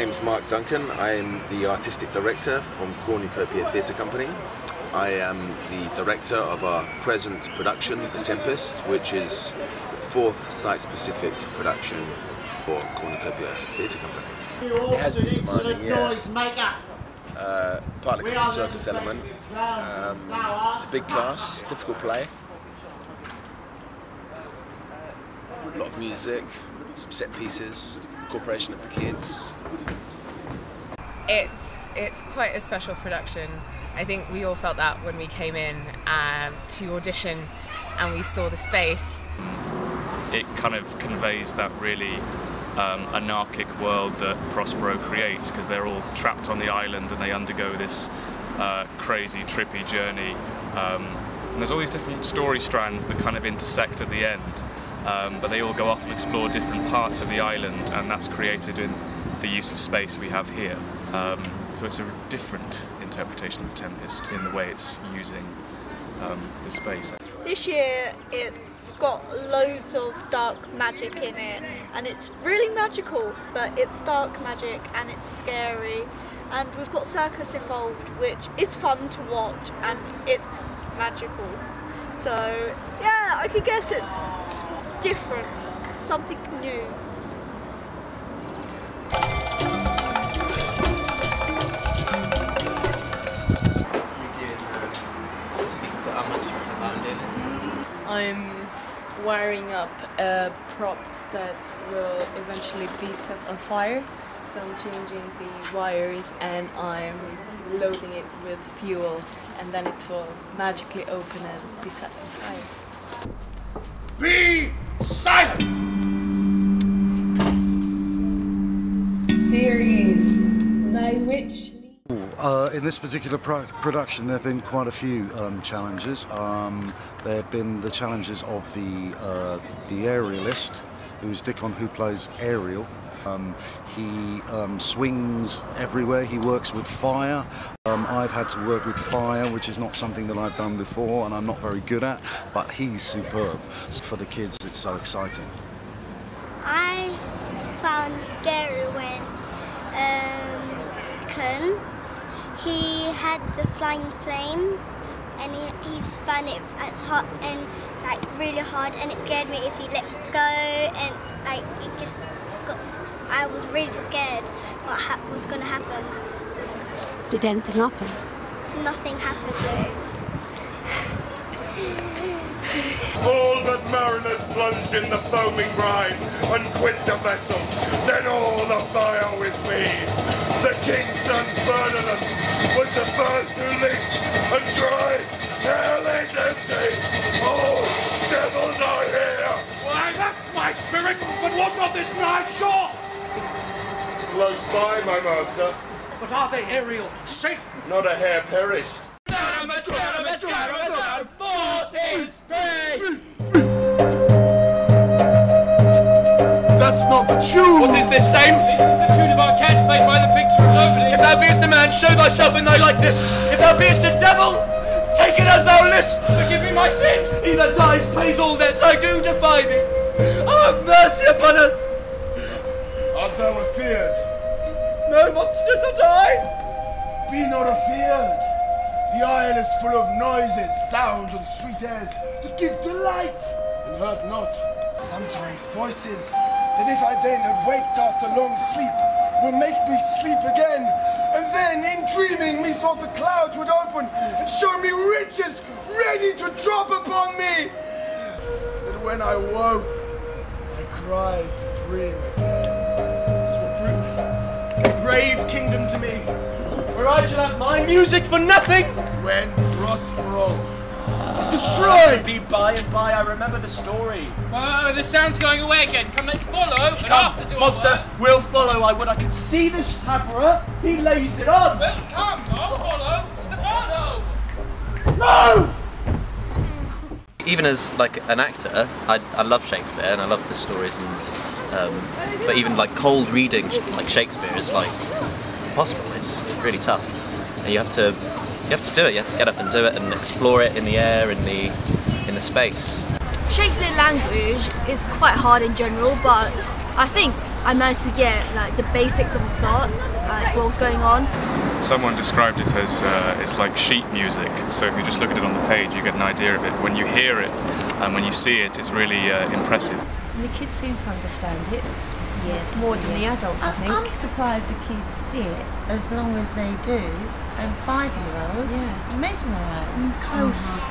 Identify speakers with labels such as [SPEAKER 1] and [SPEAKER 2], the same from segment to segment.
[SPEAKER 1] name's Duncan. I am the artistic director from Cornucopia Theatre company. I am the director of our present production, The Tempest, which is the 4th site-specific production for Cornucopia Theatre company. It has been demanding, yeah. Partly because of the circus element. It's a big cast, difficult play. A lot of music, some set pieces, incorporation of the kids.
[SPEAKER 2] It's quite a special production. I think we all felt that when we came in to audition and we saw the space.
[SPEAKER 3] It kind of conveys that really anarchic world that Prospero creates, because they're all trapped on the island and they undergo this crazy, trippy journey. And there's all these different story strands that kind of intersect at the end, but they all go off and explore different parts of the island, and that's created in the use of space we have here. So it's a different interpretation of The Tempest in the way it's using the space.
[SPEAKER 4] This year it's got loads of dark magic in it, and it's really magical, but it's dark magic and it's scary, and we've got circus involved, which is fun to watch and it's magical. So yeah, I could guess it's different, something new.
[SPEAKER 5] I'm wiring up a prop that will eventually be set on fire. So I'm changing the wires and I'm loading it with fuel, and then it will magically open and be set on fire.
[SPEAKER 6] Be silent!
[SPEAKER 5] Series by which?
[SPEAKER 7] In this particular production, there have been quite a few challenges. There have been the challenges of the aerialist, who's Duncan, who plays Ariel. He swings everywhere. He works with fire. I've had to work with fire, which is not something that I've done before, and I'm not very good at. But he's superb. So for the kids, it's so exciting.
[SPEAKER 8] I found it scary when he had the flying flames, and he spun it as hot and like really hard, and it scared me if he let go, and like it just got. I was really scared what was going to happen.
[SPEAKER 9] Did anything happen?
[SPEAKER 8] Nothing happened though.
[SPEAKER 6] All but mariners plunged in the foaming brine and quit the vessel, then all afire with me. The king's son Ferdinand was the first who leaped and cried, "Hell is empty! All devils are here!"
[SPEAKER 10] Why, that's my spirit, but was not this night shore?
[SPEAKER 6] Close by, my master.
[SPEAKER 10] But are they, Ariel, safe?
[SPEAKER 6] Not a hair perished.
[SPEAKER 10] That's not the tune!
[SPEAKER 11] What is this, same? This is the tune of our catch played by the picture of nobody. If thou beest a man, show thyself in thy likeness. If thou beest a devil, take it as thou list. Forgive me my sins. He that dies pays all debts. I do defy thee. Oh, have mercy upon us.
[SPEAKER 6] Art thou afeard?
[SPEAKER 11] No, monster, not I.
[SPEAKER 6] Be not afeard. The isle is full of noises, sounds, and sweet airs that give delight and hurt not. Sometimes voices that if I then had waked after long sleep will make me sleep again. And then in dreaming methought the clouds would open and show me riches ready to drop upon me. But when I woke, I cried to dream again. So proof, a brave kingdom to me,
[SPEAKER 11] where I shall have my music for nothing.
[SPEAKER 6] When Prospero is destroyed.
[SPEAKER 11] Be by and by, I remember the story. Oh, the sound's going away again. Come, let's follow. And after do monster, we'll follow. I would I could see this tabra. He lays it on. Well, come, I'll follow. Stefano.
[SPEAKER 6] No!
[SPEAKER 12] Even as like an actor, I love Shakespeare and I love the stories, and but even like cold reading like Shakespeare is like impossible. It's really tough, and you have to do it. You have to get up and do it and explore it in the air, in the space.
[SPEAKER 13] Shakespeare language is quite hard in general, but I think I managed to get like the basics of the plot, like what was going on.
[SPEAKER 3] Someone described it as it's like sheet music, so if you just look at it on the page you get an idea of it. When you hear it and when you see it, it's really impressive.
[SPEAKER 14] And the kids seem to understand it.
[SPEAKER 15] Yes.
[SPEAKER 14] More than the adults, I think.
[SPEAKER 15] I'm surprised the kids see it as long as they do, and 5-year-olds mesmerised.
[SPEAKER 14] Close.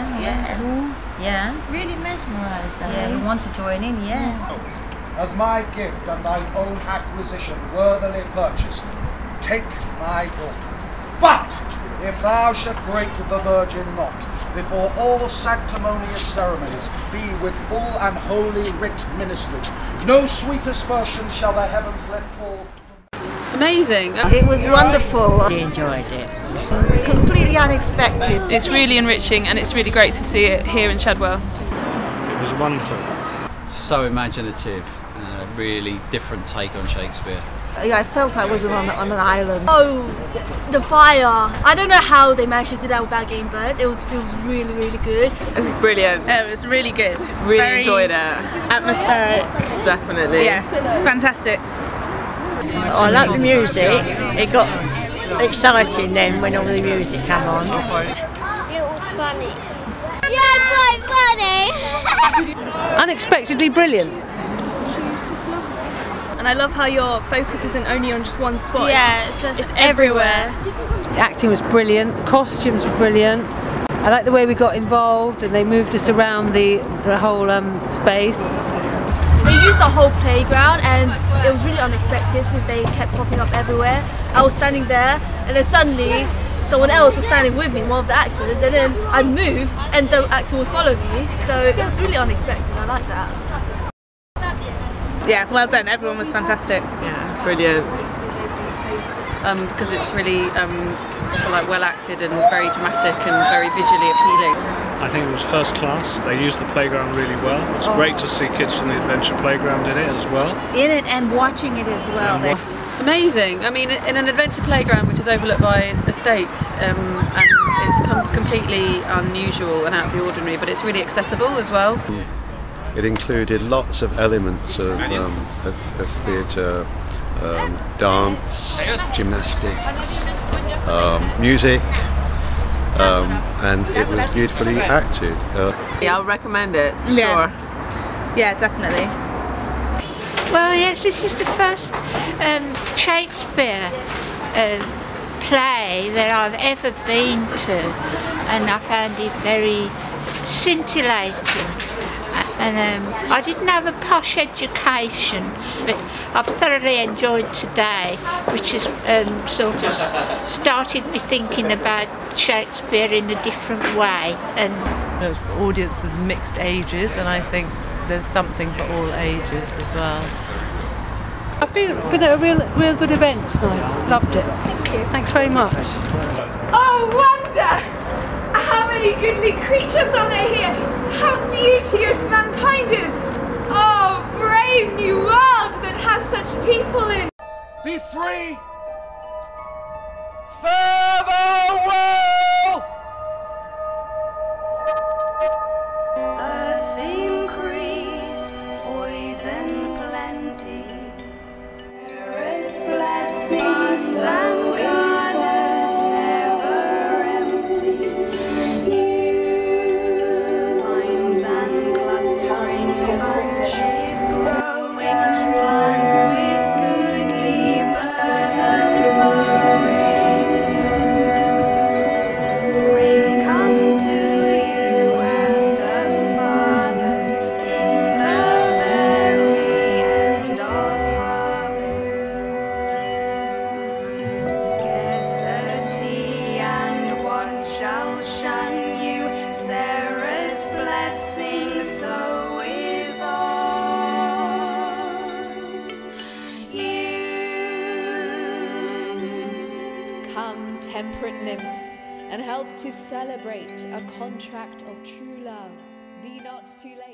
[SPEAKER 15] Yeah, really mesmerised.
[SPEAKER 14] Yeah, you want to join in,
[SPEAKER 6] As my gift and thine own acquisition worthily purchased, take my daughter. But if thou shalt break the virgin knot, before all sanctimonious ceremonies be with full and holy writ ministered, no sweet aspersion shall the heavens let fall.
[SPEAKER 2] Amazing.
[SPEAKER 14] It was wonderful.
[SPEAKER 15] I enjoyed it.
[SPEAKER 14] Completely unexpected.
[SPEAKER 2] It's really enriching and it's really great to see it here in Shadwell.
[SPEAKER 16] It was wonderful.
[SPEAKER 17] So imaginative and a really different take on Shakespeare.
[SPEAKER 14] I felt I was on an island.
[SPEAKER 13] Oh, the fire! I don't know how they managed to do that without getting burnt. It was really, really good.
[SPEAKER 18] It was brilliant.
[SPEAKER 19] It was really good.
[SPEAKER 18] Really enjoyed it.
[SPEAKER 19] Atmospheric.
[SPEAKER 18] Definitely.
[SPEAKER 19] Yeah, fantastic.
[SPEAKER 15] I like the music. It got exciting then when all the music came on.
[SPEAKER 8] It was funny. Yeah, quite funny.
[SPEAKER 18] Unexpectedly brilliant.
[SPEAKER 13] And I love how your focus isn't only on just one spot.
[SPEAKER 19] Yeah,
[SPEAKER 13] it's everywhere.
[SPEAKER 18] The acting was brilliant. Costumes were brilliant. I like the way we got involved and they moved us around the whole space.
[SPEAKER 13] They used the whole playground and it was really unexpected since they kept popping up everywhere. I was standing there and then suddenly someone else was standing with me, one of the actors, and then I'd move and the actor would follow me. So it was really unexpected. I like that.
[SPEAKER 19] Yeah, well done. Everyone was fantastic.
[SPEAKER 18] Yeah, brilliant.
[SPEAKER 2] Because it's really like well acted and very dramatic and very visually appealing.
[SPEAKER 16] I think it was first class. They used the playground really well. It was great to see kids from the Adventure Playground in it as well.
[SPEAKER 14] In it and watching it as well.
[SPEAKER 2] Amazing. I mean, in an adventure playground which is overlooked by estates, and it's completely unusual and out of the ordinary, but it's really accessible as well.
[SPEAKER 20] It included lots of elements of theatre, dance, gymnastics, music, and it was beautifully acted.
[SPEAKER 18] Yeah, I'll recommend it for
[SPEAKER 19] sure. Yeah, definitely.
[SPEAKER 21] Well, yes, this is the first Shakespeare play that I've ever been to, and I found it very scintillating. And I didn't have a posh education, but I've thoroughly enjoyed today, which has sort of started me thinking about Shakespeare in a different way. And
[SPEAKER 22] the audience is mixed ages, and I think there's something for all ages as well.
[SPEAKER 18] I've been at a real good event tonight. Loved it.
[SPEAKER 21] Thank you.
[SPEAKER 18] Thanks very much.
[SPEAKER 23] Oh, wonder! How many goodly creatures are there here? How beauteous mankind is! Oh, brave new world that has such people in!
[SPEAKER 6] Be free! Farewell!
[SPEAKER 23] Earth increase, poison plenty. Earth's blessings and gardens never empty. Vines and clustering branches growing, plants with goodly burden bowing. Spring come to you and the farthest in the very end of harvest. Scarcity and want shall shun you. Sarah's blessing, so is all.
[SPEAKER 24] Come, temperate nymphs, and help to celebrate a contract of true love. Be not too late.